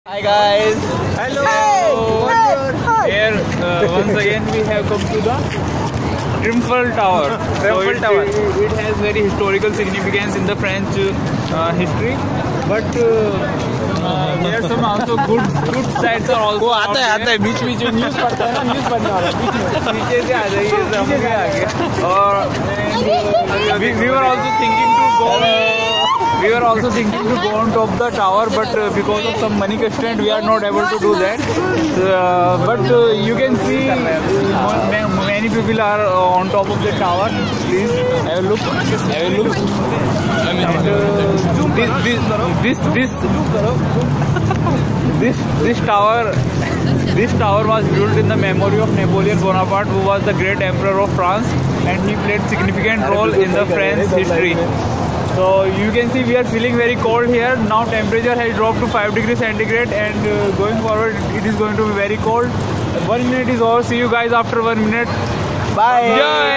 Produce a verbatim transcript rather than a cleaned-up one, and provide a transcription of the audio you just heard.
Hi guys. Hello. Hey. Here uh, once again we have come to the Triumphal Tower. Triumphal so it, Tower. It, it has very historical significance in the French uh, history, but uh, uh, there are some also good good sides are also. वो आता है आता है बीच बीच में news पढ़ता है ना news पढ़ने वाला बीच में नीचे से आ जाइए सामने आ गया और we, we were also thinking to go. We were also thinking to go on top of the tower, but uh, because of some money constraint, we are not able to do that. Uh, but uh, you can see uh, many people are uh, on top of the tower. Please have a look. Have a look. And, uh, this, this, this, this, this tower, this tower was built in the memory of Napoleon Bonaparte, who was the great emperor of France, and he played significant role in the French history. So you can see we are feeling very cold here. Now temperature has dropped to five degrees centigrade, and uh, going forward it is going to be very cold. One minute is over. See you guys after one minute. Bye. Jai